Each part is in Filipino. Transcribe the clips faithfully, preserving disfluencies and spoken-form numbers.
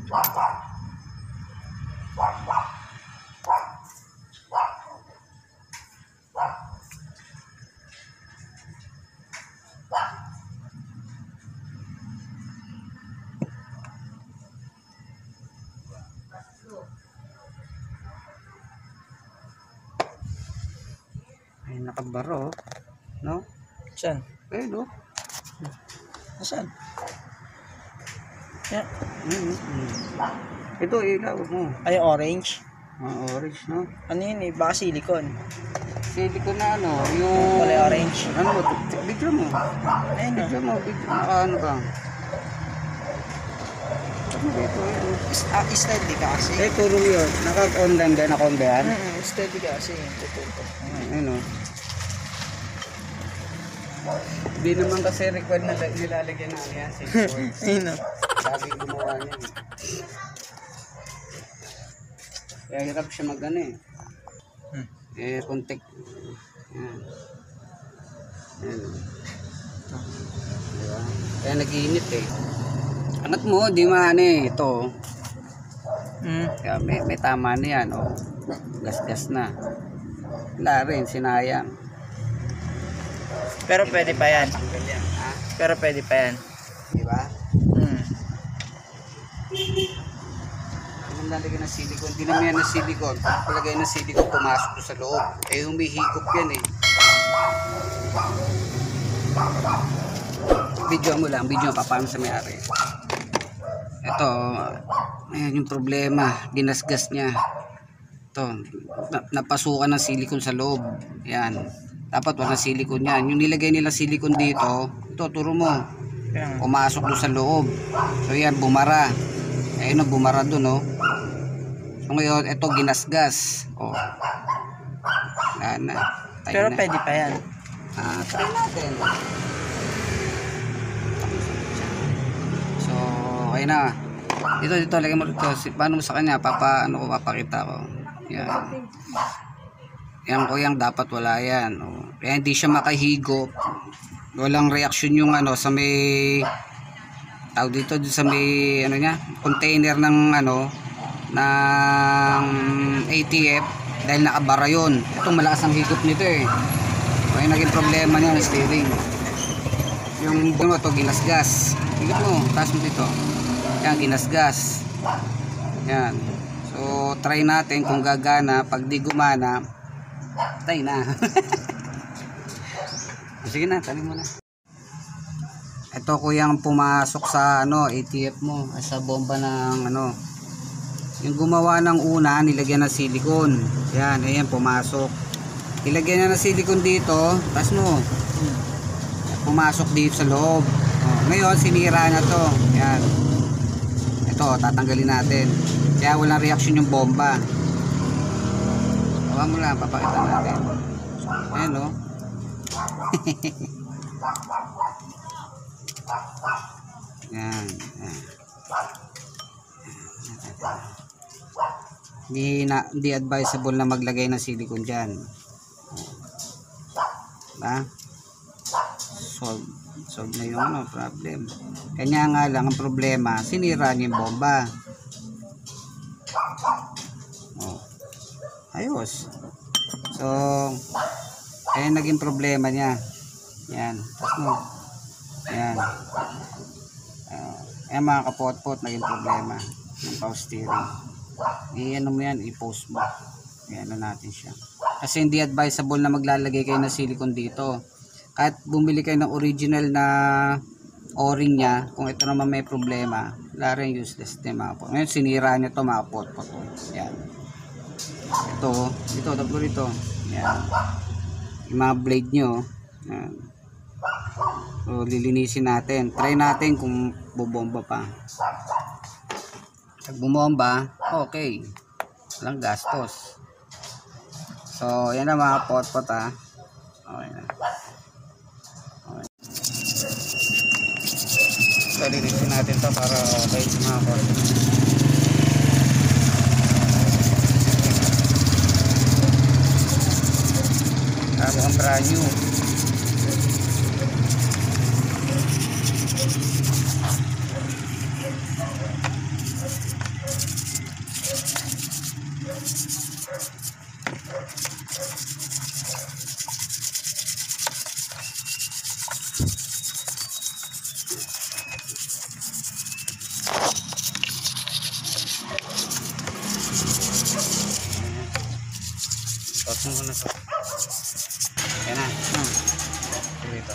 Ay, nakabaro, no? Saan? Eh, no? Saan? Yan. Mm -hmm. Ito, ilaw mo. Ay, orange. Ah, orange, no? Ano yun eh? Baka silicone. Silicone na ano, yung... Kulay orange. Ano mo? Bigyan mo. Ayun na. Bigyan mo, bigyan mo. Ano ba? Ano ba ito? Is, ah, steady ka kasi. Eh, puro yun. Naka-online ba? Naka-on ba yan? Mm -hmm. Steady ka kasi. Tututo. Ayun, o. Hindi naman kasi required na nilalagyan na yan. Ayun o. Lagi gumawa niya. Kaya hirap siya mag-ano eh. Hmm. Eh, contact. Yan. Yan. Diba? Kaya nag-iinit eh. Angat mo, di maano eh. Ito. Mm. Kaya may, may tama na yan. Oh. Gas-gas na. Wala rin, sinayang. Pero pwede pa yan. Ganyan, ha? Pero pwede pa yan. Diba? Mm. Kung lalagyan ng silicone, di naman yan ng silicone. Kung palagay ng silicone, pumasok ko sa loob. Eh, humihigop yan eh. Video mo lang, video pa paano sa may-ari. Ito, ayan yung problema, ginasgas niya. Ito, napasukan ng silicone sa loob. Yan. Dapat walang silicone yan. Yung nilagay nila silicone dito, ito, turo mo. Pumasok doon sa loob. So yan, bumara. Ayun o, bumara doon o. So ngayon, ito, ginasgas. O. Wala na. Tayo Pero na. pwede pa yan. Ah, try natin. So, okay na. Dito, dito, lagay mo dito. Paano mo sa kanya? Papa, ano ko, papakita ko. Yan. Yan ko yung dapat wala yan. O. Kaya hindi siya makahigop. Walang reaction yung ano sa may tawag dito sa may ano niya, container ng ano ng A T F dahil nakabara yun. Itong malakas ang higop nito eh. O yung naging problema niya ng steering. Yung dito to ginasgas. Higop mo, taas mo dito. Yan, ginasgas. Yan. So, try natin kung gagana. Pag di gumana, tay na. Sige na, tali mo na. Ito kuyang pumasok sa ano, A T F mo, sa bomba ng ano. Yung gumawa ng una, nilagyan ng silicone. Yan, ayan, pumasok. Ilagyan niya ng silicone dito, tas mo. Pumasok dito sa loob. Oh, ngayon, sinira na to. Yan. Ito, tatanggalin natin. Kaya walang reaction yung bomba. Hawa mo lang, papakita natin. Ayan o. Yan. Yan. Hindi, na, hindi advisable na maglagay ng silicone dyan. Diba? Solve. Solve na yung ano, problem. Kanya nga lang ang problema, sinira niya yung bomba. Oh. Ayos. So, ayan naging problema niya. Yan. Tapos mo. Yan. Uh, ayan mga kapot-pot, naging problema ng power steering. I-ano mo yan, i-post mo. Ayan na natin siya. Kasi hindi advisable na maglalagay kayo ng silicone dito. Kahit bumili kayo ng original na o-ring niya, kung ito naman may problema, wala rin useless din mga po. Ngayon sinira niya to mga pot-pot. Yan. Ito, dito, tapos dito. Yan. Yung mga blade nyo. Yan. So, lilinisin natin. Try natin kung bubomba pa. Pag bumomba, okay. Walang gastos. So, yan na mga pot-pot ha. Okay na. Okay. So, lilinisin natin to para okay sa mga pot. Bago ang brand new. mo muna to. Yan na. Hmm. Dito.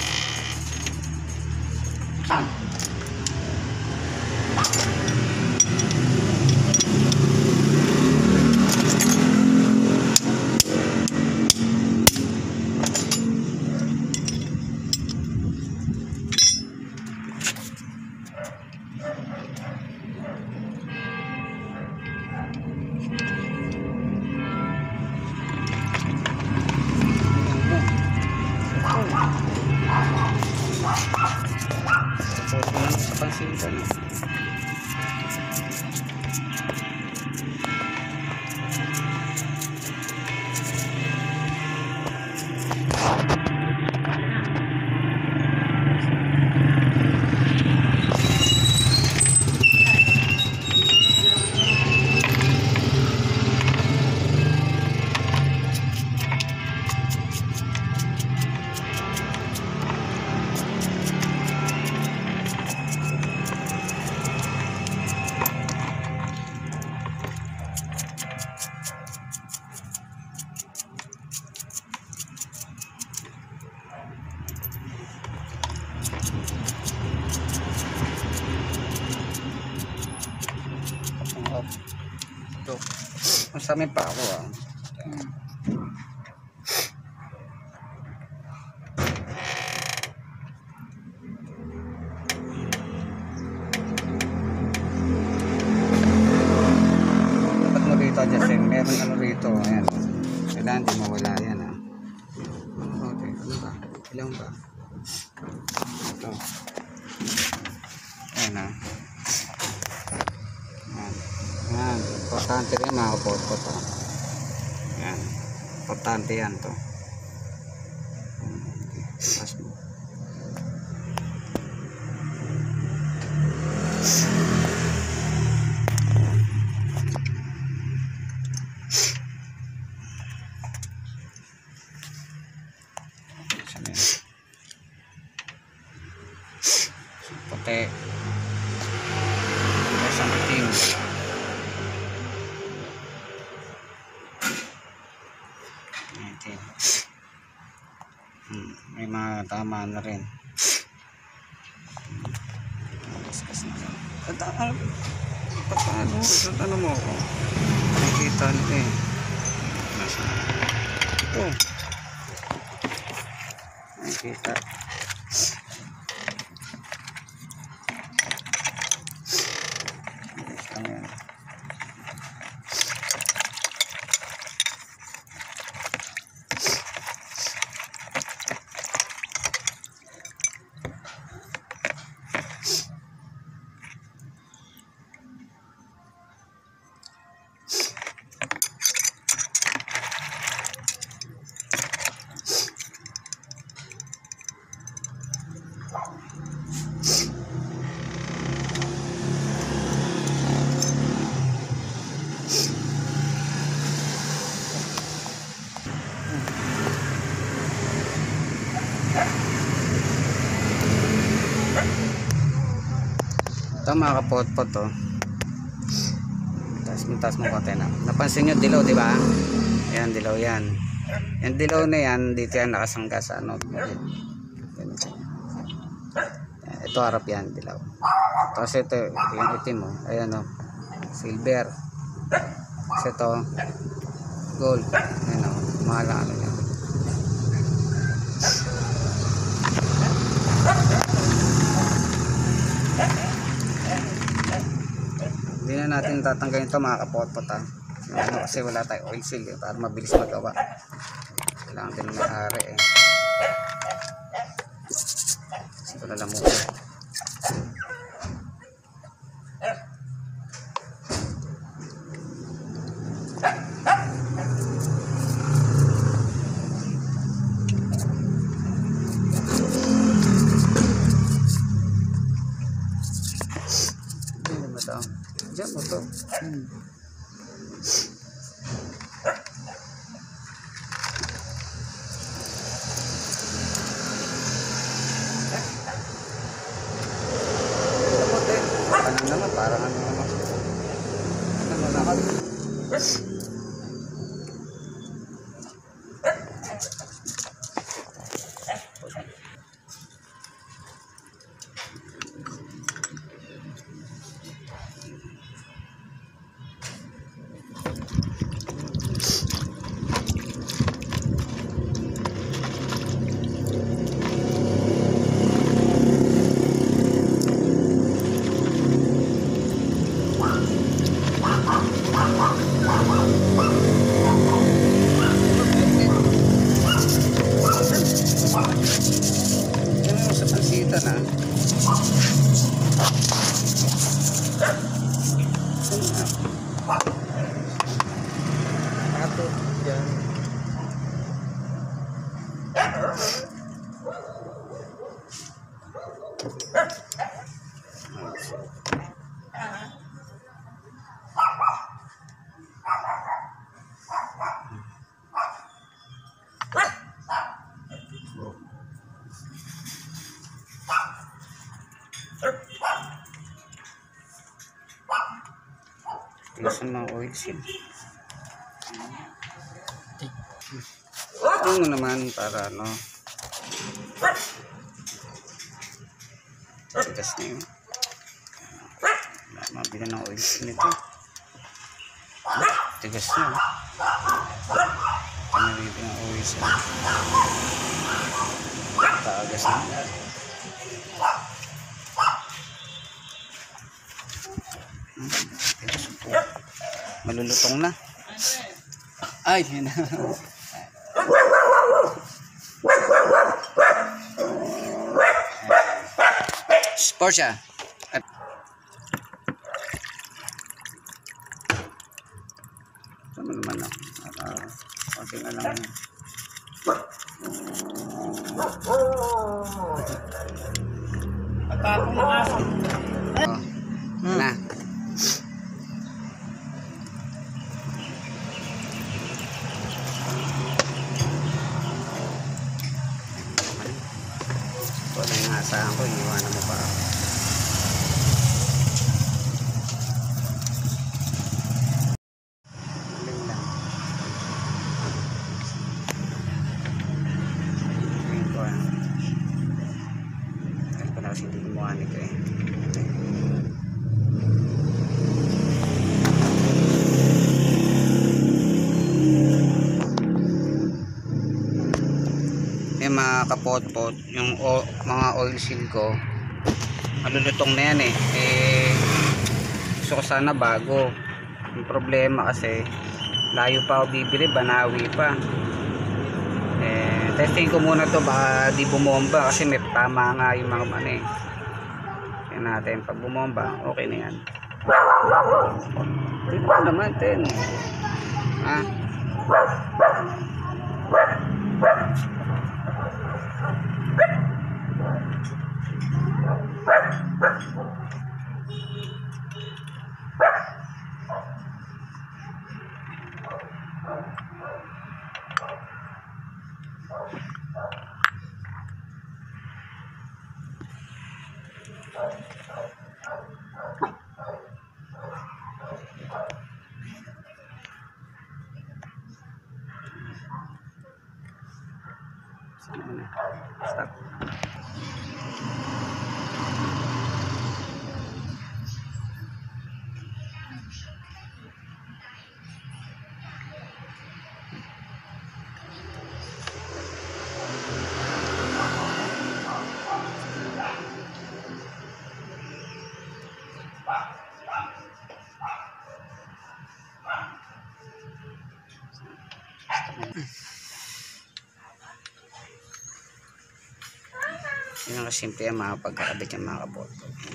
Sa pansinta na. Ito. Masami pa ako ah. Hmm. Dapat mo rito adjustin. Meron ano rito. Ayan. Kailangan di mawala yan ah. Okay. Ano ba? Ilang ba? Ito. Ayan ah. Ayan. Ayan. Importante rin mga kapot-pot ah. Ayan. Importante yan to. Mas mo. Puti sa mating. Itim. Hmm, may mga tama na rin. Kaskas na rin. At ano? Paano? Ano mo ako? Nakikita nito eh. Nasa ito. Nakikita. Ayan. Ito mga kapot-pot to. Taas mo, taas mo konti na. Napansin nyo dilaw, di ba? Ayan, dilaw yan. Yung dilaw na yan, dito yan nakasangga sa ano. Ito harap yan, dilaw. Tapos ito, yung itim mo. Ayan o. Silver. Tapos ito, gold. Ayan o. Mahal ang ano yan. Hindi na natin tatanggalin ito mga kapot-pot ha. Ano, kasi wala tayong oil seal eh, para mabilis magawa. Kailangan din ng may-ari eh. Ito na lang muna. Hindi ba ito? Diyan mo ito. Hmm. Ano naman, parang ano naman. Ano naman. Satu. Yan. Tigasan mga oil seal. Ito mo naman para ano. Tigas na yun. Mabila ng oil seal nito. Tigas na. Pamilita ng oil seal. Tagas na. Malulutong na. Ay, yun na. Porsche. At sama naman ako. Uh, okay na lang. Pagkapong ng aso. Oh, na. Ito na yung asahan ko, iniwanan mo pa ako. Galing lang. Ngayon ko ah. Ngayon ko na kasi hindi gumawa nito eh. May mga kapot-pot yung o, mga oil seal ko malulutong na yan eh. Eh gusto ko sana bago. Yung problema kasi layo pa ako bibili, Banawi pa. Eh testing ko muna to baka di bumomba kasi may tama nga yung mga ano eh. Kaya natin pag bumomba okay na yan. Di ba naman ten ha. Stop. Yun ang simple ang mga pagkakabit yung mga kabot.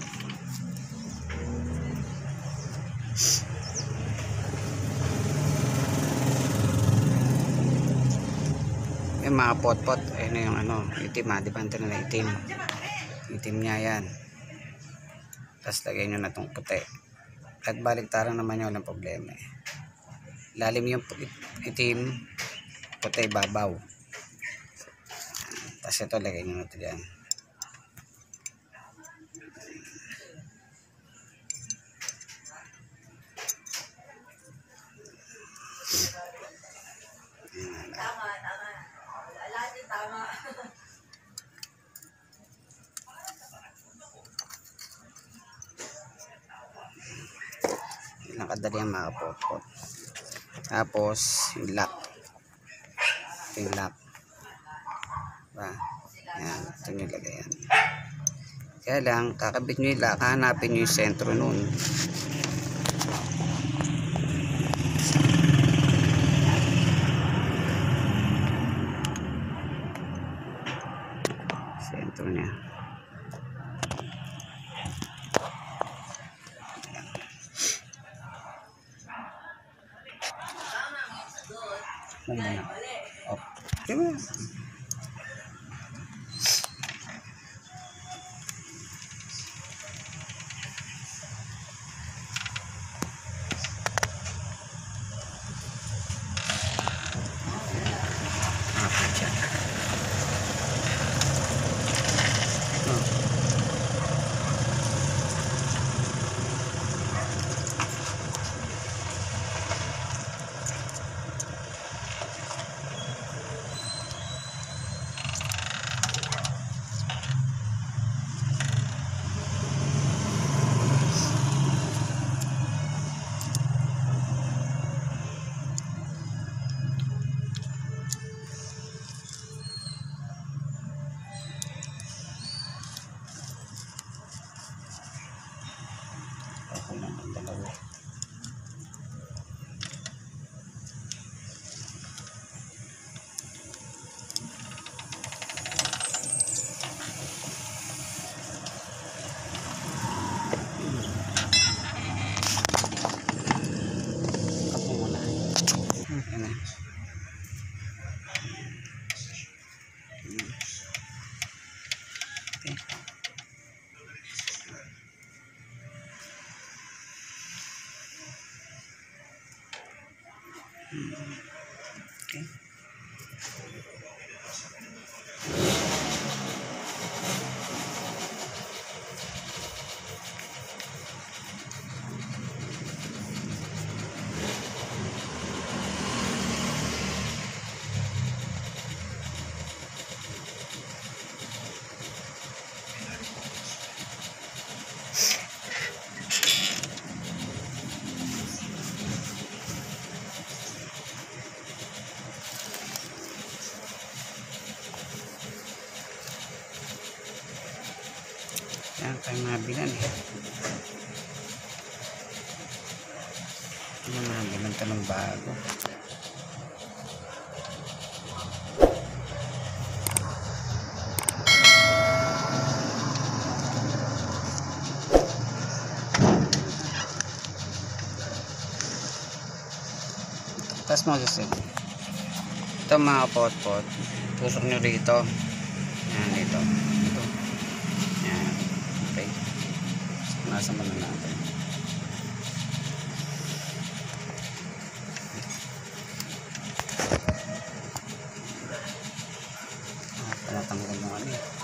Yung mga pot-pot, ayun na yung ano, itim ha, di ba ito na itim. Itim niya yan. Tapos lagay nyo na itong puti. At baliktaran naman yun, walang problema eh. Lalim yung itim, puti babaw. Tapos ito lagay nyo na ito dyan. Tama, tama. Lahat yung tama. Ilang kadali ang mga pot-pot. Tapos yung lock. Ito yung lock. Diba? Yan, ito nyo lagay yan. Kaya lang, kakabit nyo yung lock, hanapin nyo yung sentro nun. Sentro niya. mo muna. Off. Diba? Apat siya. Oh. Ako naman dalawa. Ako muna. Okay na. Okay. Okay. Yan tayong nabilan eh. Ano nabilan ito ng bago. Tapos mo susunod. Ito mga pot-pot. Tusok nyo rito. Yan dito. Ito. Yan. Okay. Nasa mo na natin. Ah, panatanggal mo ano eh.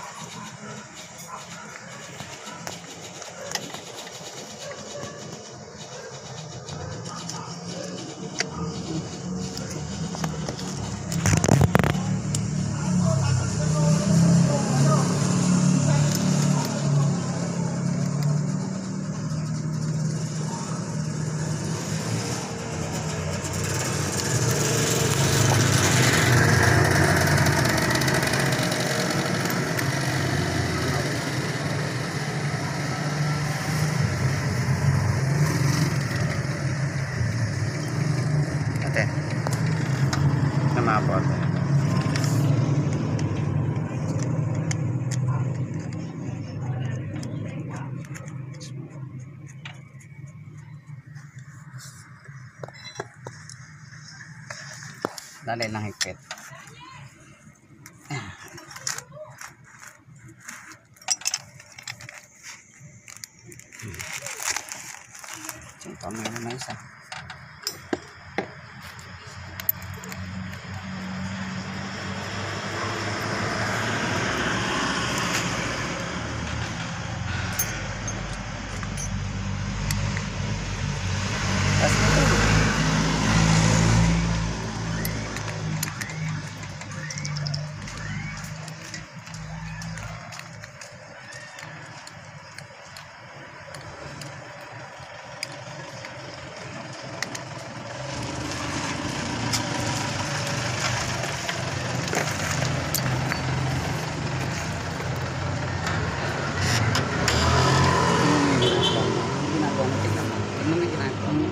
Ate. Nama apa? Dali lang higpit. Yung kamay naman isa. Tapos ito. Ginagawa mo, tingnan mo. Tingnan mo yung ginagawa mo.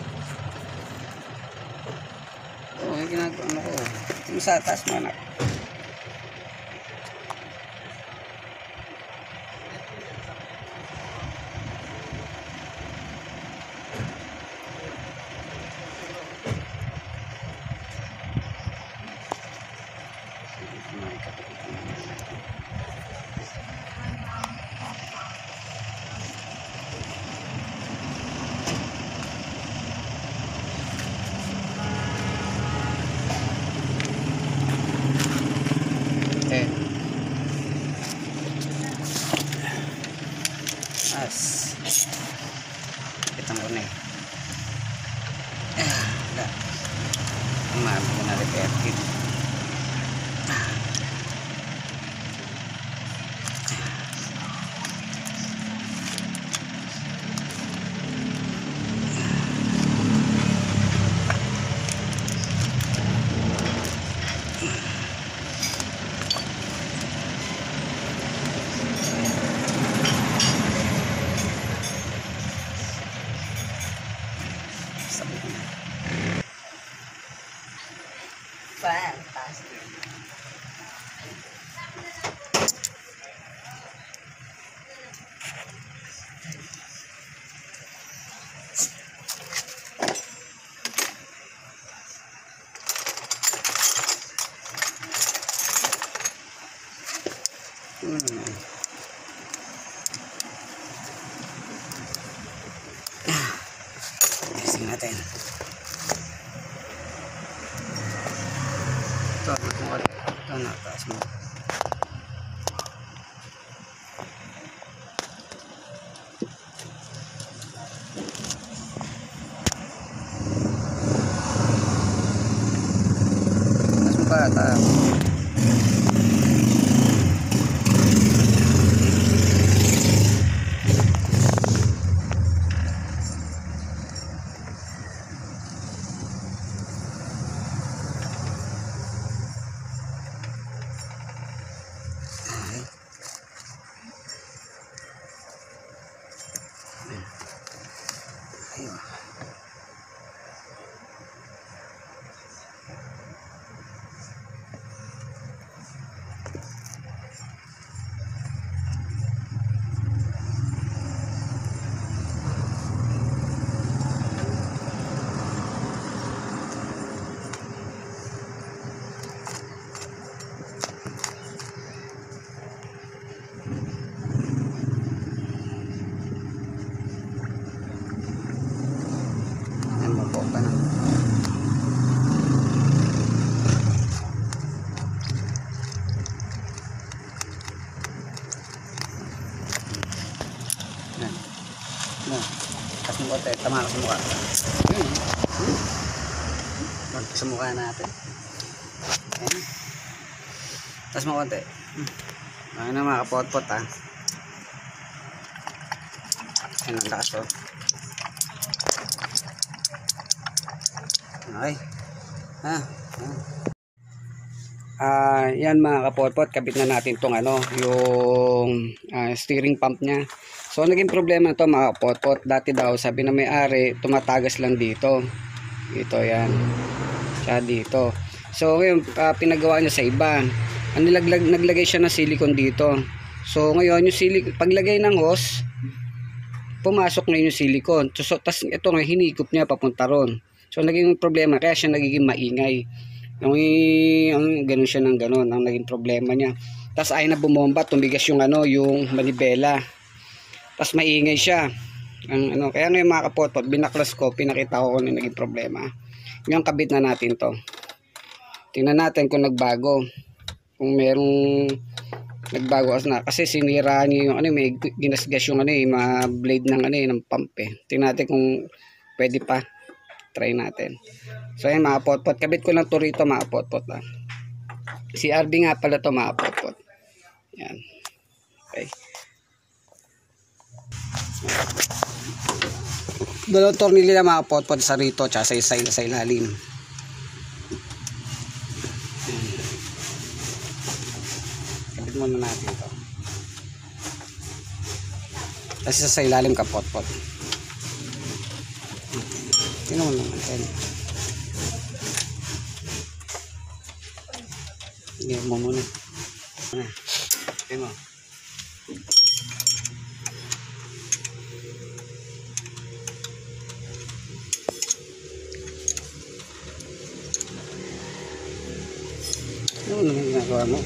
Oo, yung ginagawa mo ko. Yung sa taas mo, anak. As. Kita mo na eh. Ah, wala. Umami mo na repair kit. Sabi ko na. Fantastic. Hmm. Testing natin. Ito, ito na, taas mo. Taas mo pa, taas. Ayun. Yan, mabuo pa na. Yan. Yan. Taas mo konti. Tama ka sa mukha. Yan. Taas sa mukha natin. Yan. Taas mo konti. Ano na mga kapot-pot ha. Yan ang lakas oh. Okay. Ha. Ah, yan mga kapot-pot, kabit na natin tong ano, yung ah, steering pump niya. So naging problema to mga kapot-pot. Dati daw sabi na may-ari, tumatagas lang dito. Ito yan. Siya dito. So ngayon ah, pinagawa niya sa iba. Ang nilaglag naglagay siya ng silicone dito. So ngayon yung silicone, paglagay ng hose, pumasok na yung silicone. So, so tas ito nga hinikop niya papunta ron. So naging problema kaya siya nagiging maingay. Yung, yung ganun siya ng ganun ang naging problema niya. Tas ay na bumomba, tumigas yung ano, yung manibela. Tas maingay siya. Ang ano, kaya ngayon mga kapot-pot, binaklas ko, pinakita ko kung ano naging problema. Yung kabit na natin to. Tingnan natin kung nagbago. Kung merong nagbago na kasi sinira niyo yung ano, may ginasgas yung ano, eh, mga blade ng ano, eh, ng pump eh. Tingnan natin kung pwede pa. Try natin. So ayan mga pot-pot, kabit ko lang to rito mga pot-pot ah. Si R B nga pala to mga pot-pot. Yan. Okay. Dalawang tornilyo na mga pot-pot sa rito tsaka sa isa sa ilalim. Kabit muna natin to. Kasi sa ilalim ka pot-pot. Tingnan mo naman. Hindi mo muna. Tingnan mo. Ano naman ginagawa mo?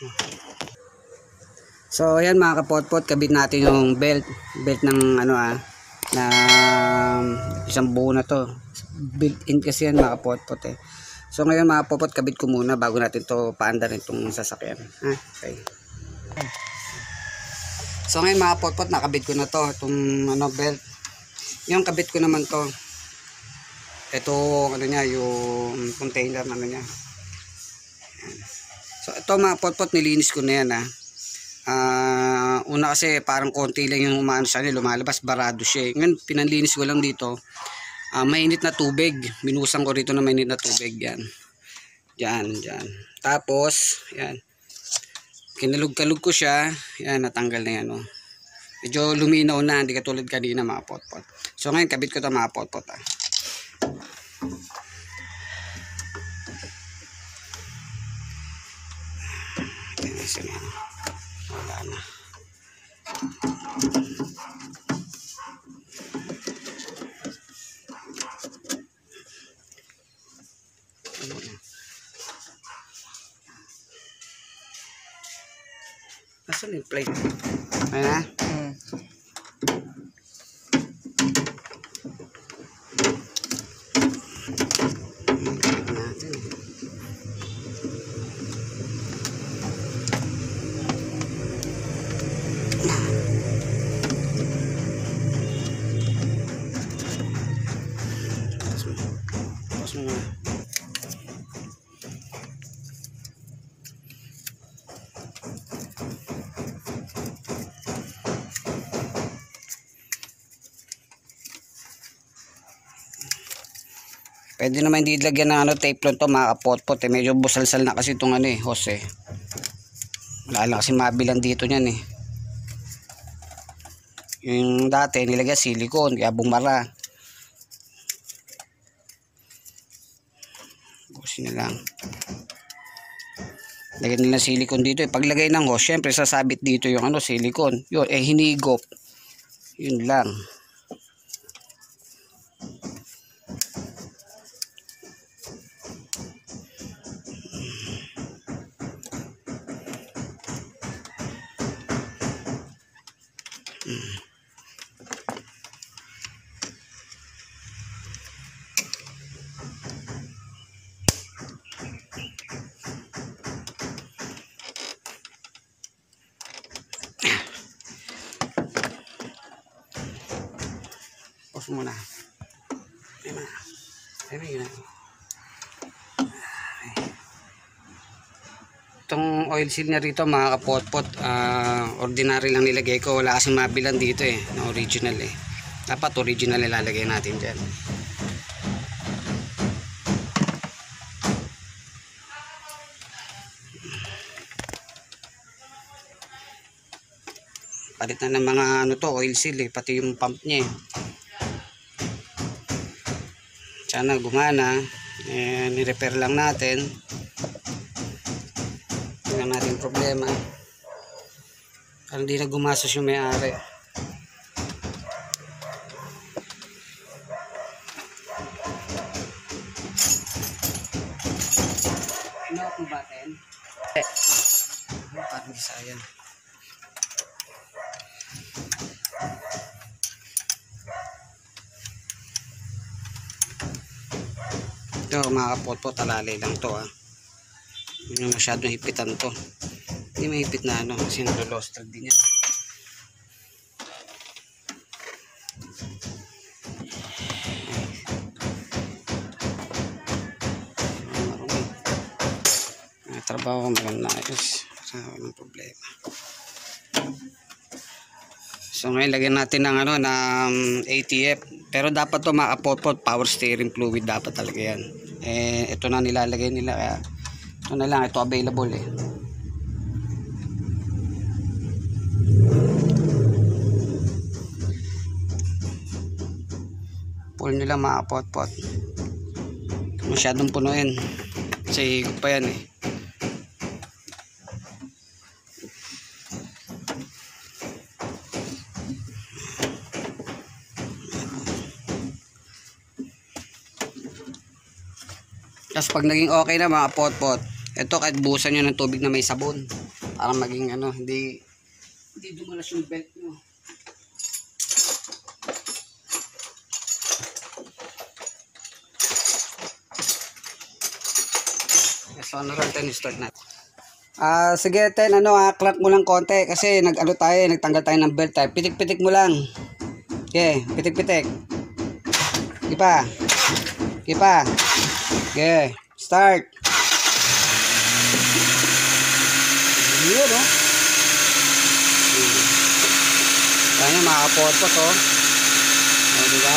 So ayan mga kapotpot, kabit natin yung belt, belt ng ano ah, na isang buo na to. Built in kasi yan mga kapotpot eh. So ngayon mga kapotpot, kabit ko muna bago natin to paandarin itong sasakyan. Ha? Okay. So ngayon mga kapotpot, nakabit ko na to, itong ano belt. Yung kabit ko naman to. Ito ano niya, yung container ano niya. So ito mga kapotpot, nilinis ko na yan ah. Uh, una kasi parang konti lang yung umaano sa kanya, lumalabas, barado siya. Ngayon pinanlinis ko lang dito, uh, mainit na tubig, binusang ko rito na mainit na tubig. Yan, yan, yan. Tapos yan, kinalug-kalug ko siya. Yan, natanggal na yan oh. Medyo luminaw na, hindi katulad kanina mga potpot. So ngayon kabit ko ito mga potpot ah. Yan, yan. Wala na. Nasaan yung plate? Ayan na? Hmm. Pwede naman hindi lagyan ng ano, tape lang to mga kapotpot eh. Medyo busalsal na kasi itong ano eh, hose eh. Wala lang kasi mabilan dito niyan eh. Yung dati nilagyan silicone kaya bumara. Busin na lang. Lagyan nila silicone dito eh. Paglagay ng hose, syempre sasabit dito yung ano, silicone. Yun, eh hinigop. Yun lang. Hmm. Pause muna. Ayun na. Ayun na. Itong oil seal niya rito mga kapotpot, uh, ordinary lang nilagay ko, wala kasing mabilan dito eh, na original eh. Dapat original ilalagay natin dyan. Palit na ng mga ano to, oil seal eh, pati yung pump niya eh. Sana gumana, eh, ni-repair lang natin. Tingnan natin problema. Parang hindi na gumasos yung may-ari. Ano kung batin? Eh. Parang Bisayan. Ito mga kapotpot, alalay lang to ah. Hindi masyadong hipitan to. Hindi mahipit na ano kasi nalolostral din yan. Marami. Trabaho ko maganda ayos. Walang problema. So ngayon lagyan natin ng ano ng A T F. Pero dapat to mga kapotpot, power steering fluid dapat talaga yan. Eh ito na nilalagay nila kaya ito na lang, ito available eh. Pull nila mga kapotpot. Masyadong punuin. Kasi higop pa yan eh. Tapos pag naging okay na mga potpot, ito kahit buhusan nyo ng tubig na may sabon. para maging ano, hindi hindi dumulas yung belt mo. So ano rin tayo, start natin. Ah, sige ten, ano ah, crank mo lang konti kasi nag-ano tayo, nagtanggal tayo ng belt tayo. Pitik-pitik mo lang. Okay, pitik-pitik. Ipa. Ipa. Okay, start. Yun, no? Kaya makakapot-pot, oh. O, diba?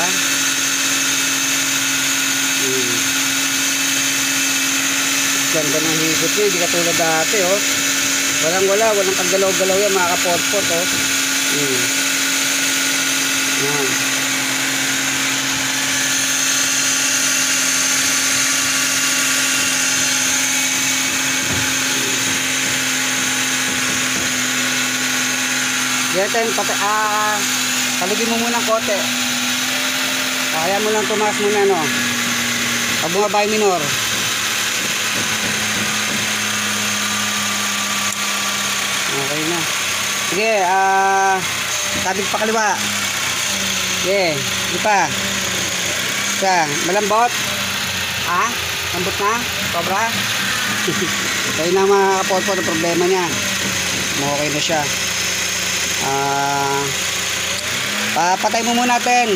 Hmm. Ganda ng higop niya, hindi katulad dati, oh. Walang wala, walang kagalaw-galaw yan, makakapot-pot, oh. Hmm. Yan. Geten, pati, ah, talugin mo muna ng kote. Kaya mo lang tumaas muna, no? Pag bumaba yung minor. Okay na. Sige, ah, tabig pa kaliwa. Sige, di pa. Isa, malambot. Ah, lambot na? Sobra? Kaya na mga kapot-pot ang problema niya. Okay na siya. Ah, papatay mo muna natin.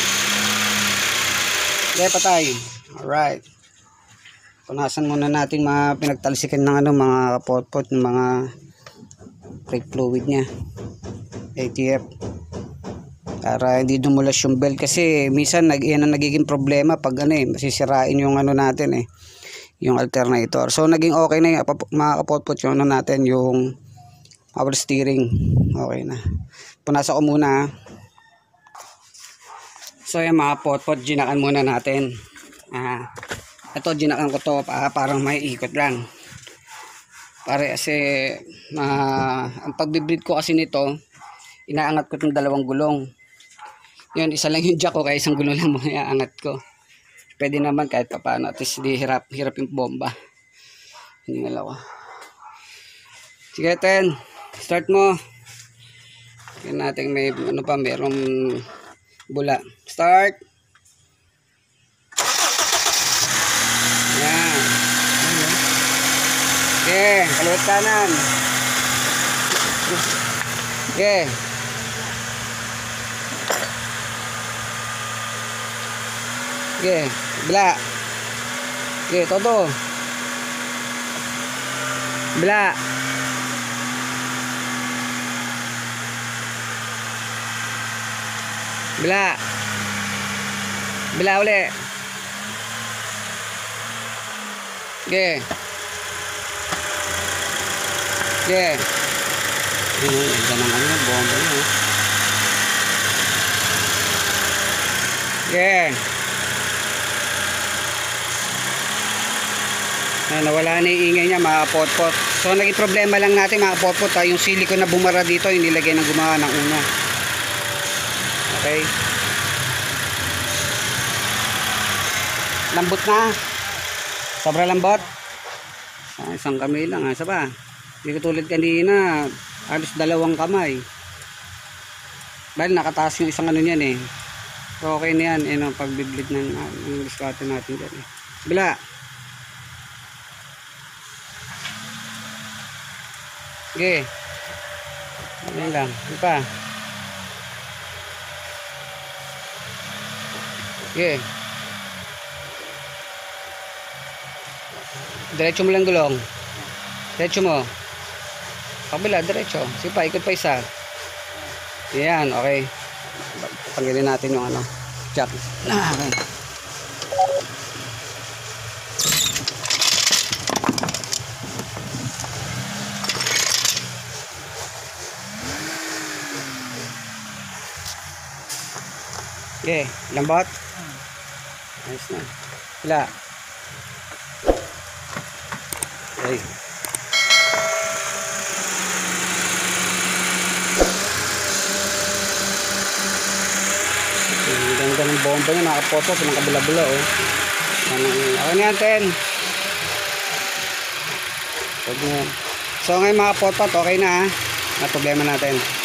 Okay, patay. Alright. Punasan muna natin mga pinagtalsikan ng ano, mga kapot-pot, ng mga brake fluid niya. A T F. Para hindi dumulas yung belt kasi minsan nag yan ang nagiging problema pag ano eh, masisirain yung ano natin eh, yung alternator. So naging okay na yung mga kapot-pot yung ano natin, yung power steering. Okay na. Punasan ko muna. So yung mga pot-pot, ginakan muna natin. Ah, ito ginakan ko to para parang may ikot lang. Para kasi uh, ang pagbibreed ko kasi nito, inaangat ko itong dalawang gulong. Yun, isa lang yung jack ko, kaya isang gulong lang muna iaangat ko. Pwede naman kahit pa paano, at least di hirap, hirap yung bomba. Hindi nalawa. Sige, ten. Start mo. Tingnan natin may ano pa, merong bula. Start. Yan. Okay, kaliwat kanan. Okay. Okay, bela. Okay, todo. Bela. Bela. Bela ulit. Okay. Okay. Ini ganda ng ano, bomba niya. Okay. Na nawala na yung ingay niya, mga pot-pot. So naging problema lang natin mga pot-pot, ha? Yung silicone na bumara dito, yung nilagay ng gumawa ng una. Okay. Lambot na. Sobra lambot. Ah, isang kamay lang, ha? Isa pa. Hindi ko tulad kanina, halos dalawang kamay. Dahil nakataas yung isang ano niyan eh. So okay na yan, eh, no, pagbiblid ng, ng diskarte natin dyan eh. Bila. Okay. Ayan lang. Ano pa? Okay. Diretso mo lang gulong. Diretso mo. Kabila, diretso. Sige pa, ikot pa isa. Ayan, okay. Tanggalin natin yung ano, jack. Ah, okay. Okay, lambot. Ayos na. Wala. Okay. Ang ganda ng bomba niya, nakapoto sa mga kabila-bila, oh. Ano, okay na yan, ten. Pwede yan. So ngayon mga potpot, okay na ha. Na problema natin.